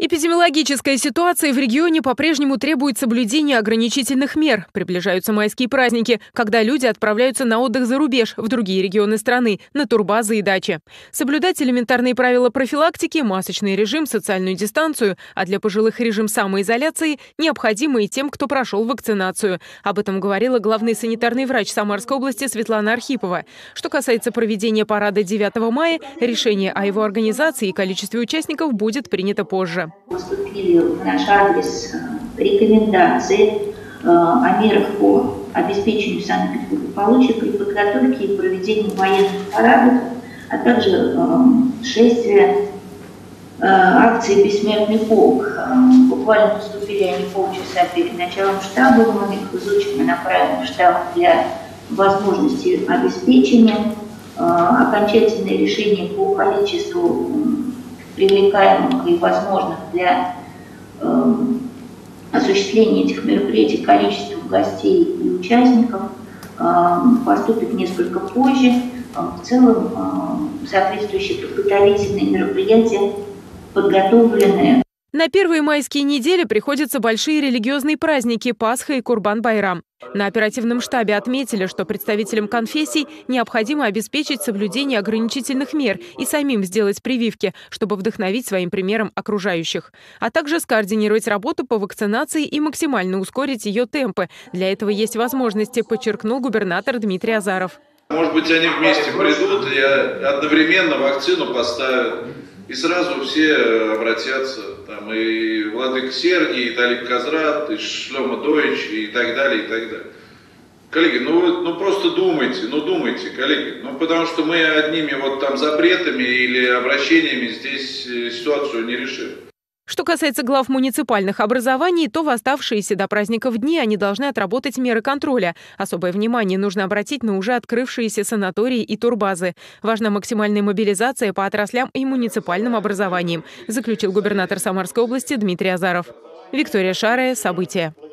Эпидемиологическая ситуация в регионе по-прежнему требует соблюдения ограничительных мер. Приближаются майские праздники, когда люди отправляются на отдых за рубеж, в другие регионы страны, на турбазы и дачи. Соблюдать элементарные правила профилактики, масочный режим, социальную дистанцию, а для пожилых режим самоизоляции необходимо и тем, кто прошел вакцинацию. Об этом говорила главный санитарный врач Самарской области Светлана Архипова. Что касается проведения парада 9 мая, решение о его организации и количестве участников будет принято позже. Поступили в наш адрес рекомендации о мерах по обеспечению санэпидблагополучия при подготовке и проведении военных парадов, а также шествия акции «Бессмертный полк». Буквально поступили они полчаса перед началом штаба, мы их изучим и направим в штаб для возможности обеспечения. Окончательное решение по количеству привлекаемых и возможных для осуществления этих мероприятий количеством гостей и участников поступит несколько позже. В целом соответствующие подготовительные мероприятия подготовлены. На первые майские недели приходятся большие религиозные праздники Пасха и Курбан-Байрам. На оперативном штабе отметили, что представителям конфессий необходимо обеспечить соблюдение ограничительных мер и самим сделать прививки, чтобы вдохновить своим примером окружающих. А также скоординировать работу по вакцинации и максимально ускорить ее темпы. Для этого есть возможности, подчеркнул губернатор Дмитрий Азаров. Может быть, они вместе придут и одновременно вакцину поставят. И сразу все обратятся, там и Владыка Сергий, и Талиб Казрат, и Шлема Дойч, и так далее, и так далее. Коллеги, ну просто думайте, коллеги. Потому что мы одними вот там запретами или обращениями здесь ситуацию не решим. Что касается глав муниципальных образований, то в оставшиеся до праздников дни они должны отработать меры контроля. Особое внимание нужно обратить на уже открывшиеся санатории и турбазы. Важна максимальная мобилизация по отраслям и муниципальным образованиям, заключил губернатор Самарской области Дмитрий Азаров. Виктория Шарая, события.